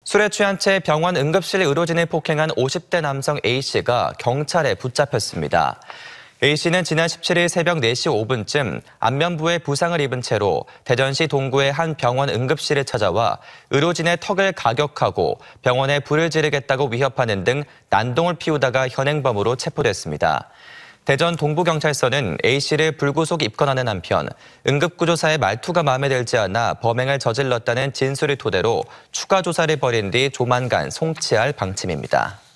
술에 취한 채 병원 응급실 의료진을 폭행한 50대 남성 A씨가 경찰에 붙잡혔습니다. A씨는 지난 17일 새벽 4시 5분쯤 안면부에 부상을 입은 채로 대전시 동구의 한 병원 응급실에 찾아와 의료진의 턱을 가격하고 병원에 불을 지르겠다고 위협하는 등 난동을 피우다가 현행범으로 체포됐습니다. 대전 동부경찰서는 A씨를 불구속 입건하는 한편 응급구조사의 말투가 마음에 들지 않아 범행을 저질렀다는 진술을 토대로 추가 조사를 벌인 뒤 조만간 송치할 방침입니다.